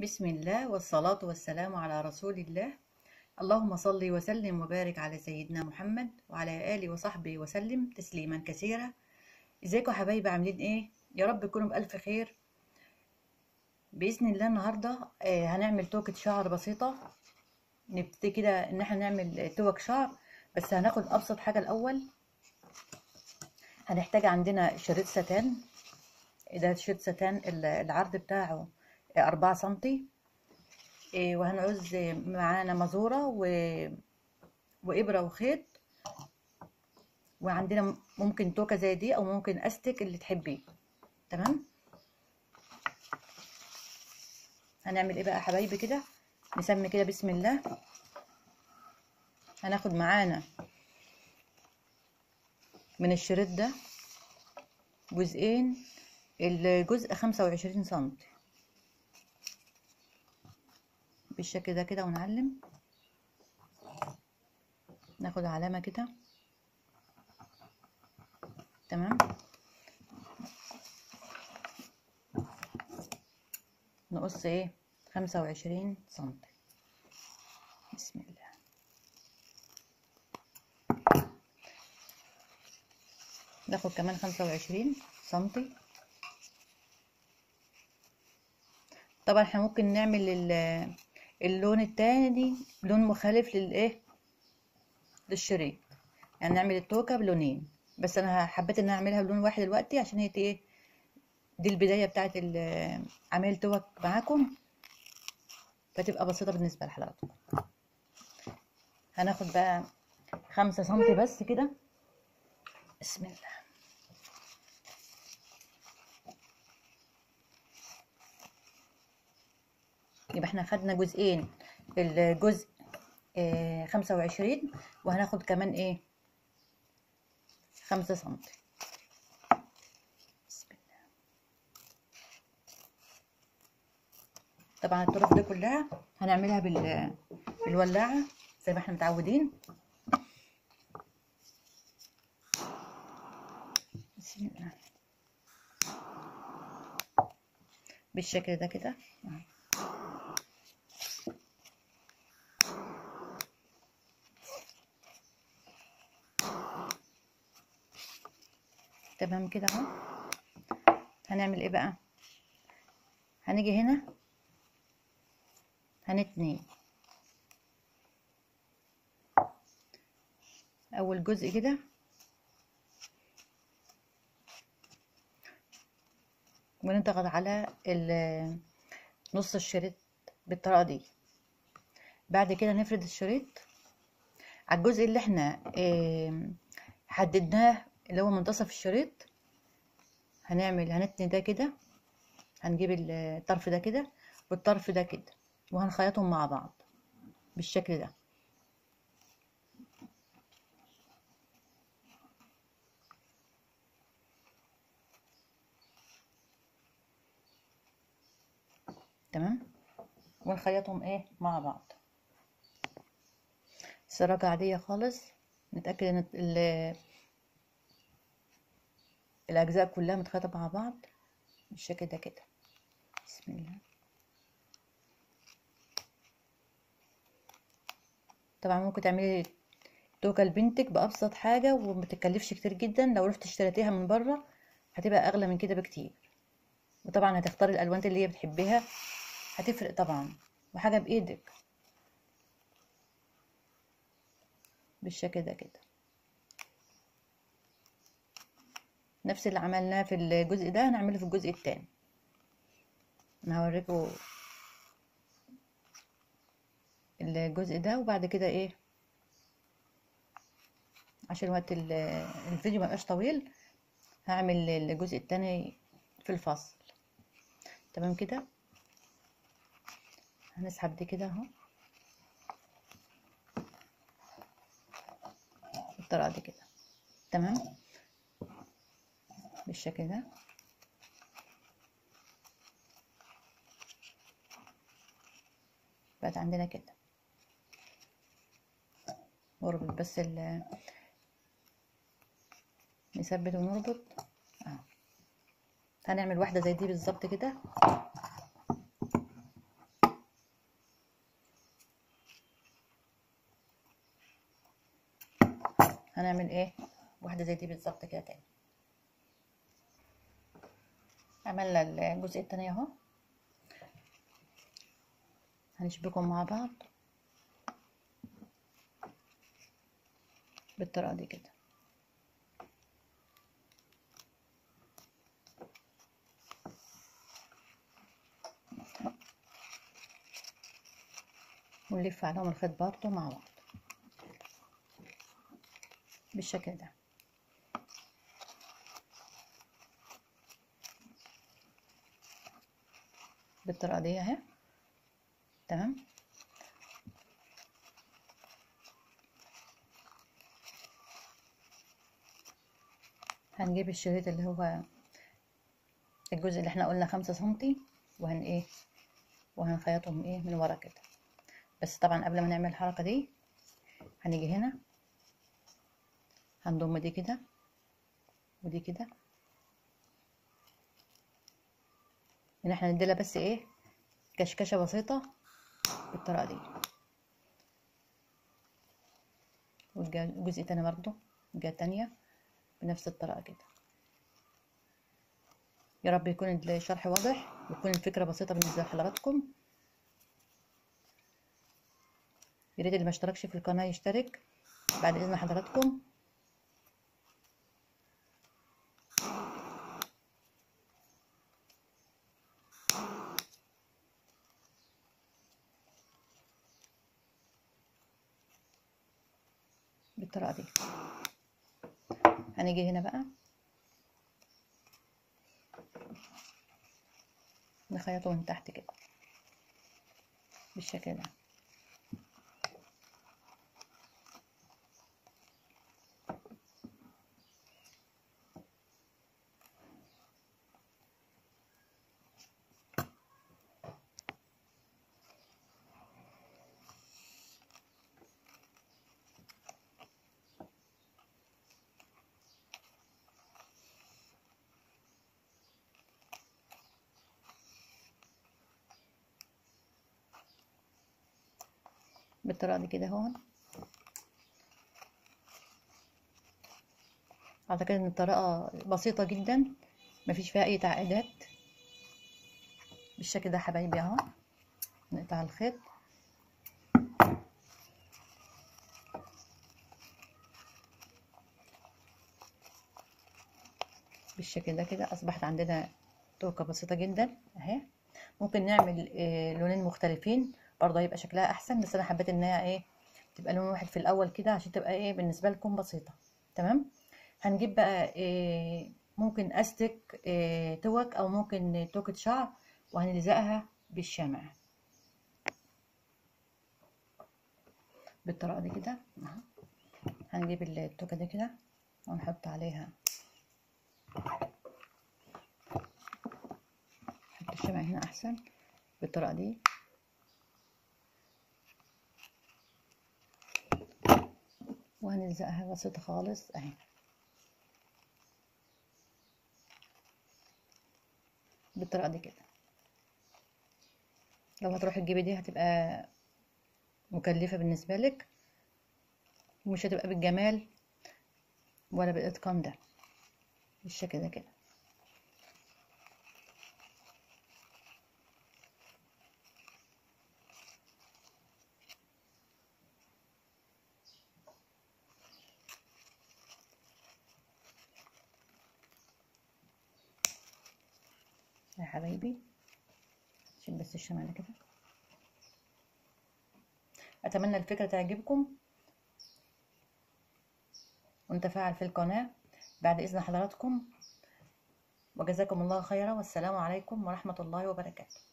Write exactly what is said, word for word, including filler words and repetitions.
بسم الله والصلاة والسلام على رسول الله. اللهم صل وسلم وبارك على سيدنا محمد وعلى آله وصحبه وسلم تسليما كثيرا. ازيكم يا حبايبي، عاملين ايه؟ يا رب تكونوا بألف خير بإذن الله. النهاردة آه، هنعمل توكة شعر بسيطة. نبتدي كده ان احنا نعمل توك شعر، بس هناخد أبسط حاجة الأول. هنحتاج عندنا شريط ستان. ده شريط ستان العرض بتاعه أربعة سنتي، وهنعوز معانا مزورة و... وإبرة وخيط، وعندنا ممكن توكة زي دي أو ممكن أستك اللي تحبيه. تمام. هنعمل إيه بقى يا حبايبي؟ كده نسمي كده بسم الله. هناخد معانا من الشريط ده جزئين، الجزء خمسة وعشرين سنتي بالشكل ده كده، ونعلم ناخد علامة كده. تمام. نقص ايه خمسة وعشرين سنتي. بسم الله. ناخد كمان خمسة وعشرين سنتي. طبعا احنا ممكن نعمل اللون التاني لون مخالف للايه للشريط، يعني نعمل التوكة بلونين، بس انا حبيت ان اعملها بلون واحد دلوقتي عشان هي ايه دي البداية بتاعت عمل توك معاكم، فتبقى بسيطة بالنسبة لحضراتكم. هناخد بقى خمسة سنتي بس كده. بسم الله. يبقى احنا خدنا جزئين، الجزء اه خمسة وعشرين، وهناخد كمان ايه خمسة سنتي. بسم الله. طبعا الطرق دي كلها هنعملها بال بالولاعة زي ما احنا متعودين. بسم الله. بالشكل ده كده. تمام كده اهو. هنعمل ايه بقى؟ هنيجي هنا هنتني اول جزء كده، ونضغط على نص الشريط بالطريقه دي. بعد كده نفرد الشريط على الجزء اللي احنا حددناه اللي هو منتصف الشريط. هنعمل هنتني ده كده، هنجيب الطرف ده كده والطرف ده كده، وهنخيطهم مع بعض بالشكل ده. تمام. ونخيطهم ايه مع بعض سراجة عادية خالص. نتأكد ان الاجزاء كلها متخيطة مع بعض بالشكل ده كده. بسم الله. طبعا ممكن تعملي توكة لبنتك بأبسط حاجة ومتكلفش كتير جدا. لو رحت اشتريتيها من بره هتبقى أغلى من كده بكتير، وطبعا هتختاري الألوان اللي هي بتحبيها، هتفرق طبعا، وحاجة بإيدك بالشكل ده كده. نفس اللي عملناه في الجزء ده هنعمله في الجزء التاني. أنا هوريكم الجزء ده، وبعد كده ايه عشان وقت الفيديو مبقاش طويل هعمل الجزء التاني في الفصل. تمام كده. هنسحب دي كده اهو بالطريقه دي كده. تمام بالشكل ده. بقت عندنا كده. نربط بس ال نثبت ونربط اهو. هنعمل واحده زي دي بالظبط كده. هنعمل ايه واحده زي دي بالظبط كده تاني. عملنا الجزء التاني اهو، هنشبكهم مع بعض بالطريقه دي كده. ونلف عليهم الخيط برضو مع بعض بالشكل ده. بالطريقه دي اهي، تمام. هنجيب الشريط اللي هو الجزء اللي احنا قلنا خمسة سنتي، وهن ايه وهنخيطهم ايه من ورا كده. بس طبعا قبل ما نعمل الحركه دي هنيجي هنا هنضم دي كده ودي كده، ان احنا نديلها بس ايه كشكشه بسيطه بالطريقه دي. والجزء التاني برضو الجهه التانيه بنفس الطريقه كده. يا رب يكون الشرح واضح ويكون الفكره بسيطه بالنسبه لحضراتكم. يا ريت اللي ما اشتركش في القناه يشترك بعد اذن حضراتكم. بالطريقه دي هنيجي هنا بقى نخيطه من تحت كده بالشكل ده. بالطريقه دي كده اهو. اعتقد ان الطريقه بسيطه جدا مفيش فيها اي تعقيدات. بالشكل ده حبايبي اهو. نقطع الخيط بالشكل ده كده. اصبحت عندنا توكه بسيطه جدا اهي. ممكن نعمل إيه لونين مختلفين برضه هيبقى شكلها احسن، بس انا حبيت انها ايه تبقى لون واحد في الاول كده عشان تبقى ايه بالنسبه لكم بسيطه. تمام. هنجيب بقى إيه ممكن استك إيه توك او ممكن توكة شعر وهنلزقها بالشمع بالطريقه دي كده. هنجيب التوكة دي كده ونحط عليها نحط الشمع هنا احسن بالطريقه دي. وهنلزقها بسيطه خالص اهي بالطريقه دي كده. لو هتروحي تجيبي دي هتبقى مكلفه بالنسبه لك ومش هتبقى بالجمال ولا بالاتقان ده بالشكل ده كده. يا حبايبي شيل بس الشمع ده كده. اتمنى الفكره تعجبكم ونتفاعل في القناه بعد اذن حضراتكم، وجزاكم الله خيرا، والسلام عليكم ورحمه الله وبركاته.